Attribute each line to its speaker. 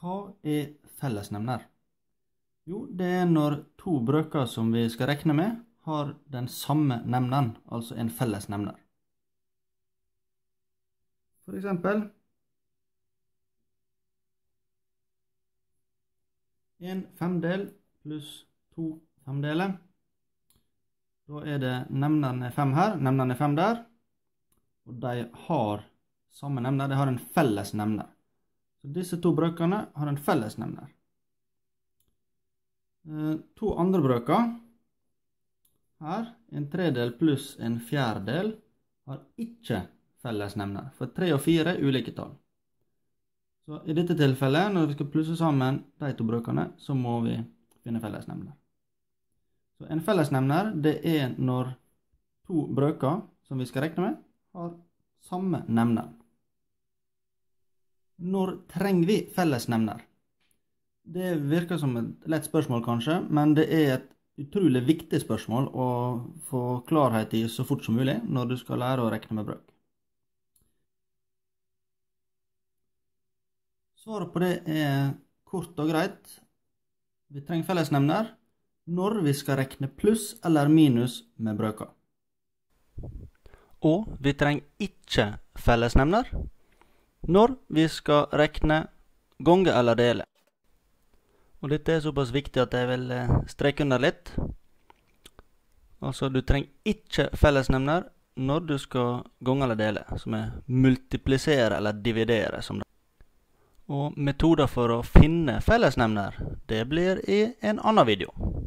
Speaker 1: Hva er fellesnevner? Jo, det er når to brøker som vi skal regne med, har den samme nevneren, altså en fellesnevner. For eksempel, 1/5 pluss 2/5. Da er det nevneren er 5 her, nevneren er 5 der, og de har samme nevner, de har en felles nevner. Så disse to brøkene har en felles nevner. To andre brøker, her, 1/3 pluss 1/4, har ikke felles nevner, for 3 og 4 er ulike tall. Så i dette tilfellet, når vi skal plusse sammen de to brøkene, så må vi finne fellesnevner. Så en fellesnevner, det er når to brøker som vi skal regne med, har samme nevner. Når trenger vi fellesnevner? Det virker som et lett spørsmål kanskje, men det er et utrolig viktig spørsmål å få klarhet i så fort som mulig når du skal lære å regne med brøk. Svaret på det er kort og greit. Vi trenger fellesnevner når vi skal regne pluss eller minus med brøker.
Speaker 2: Og vi trenger ikke fellesnevner når vi skal regne gange eller dele. Og dette er såpass viktig at jeg vil streke under litt. Altså, du trenger ikke fellesnevner når du skal gange eller dele, som er multiplisere eller dividere som det. Og metoder for å finne fellesnevner, det blir i en annen video.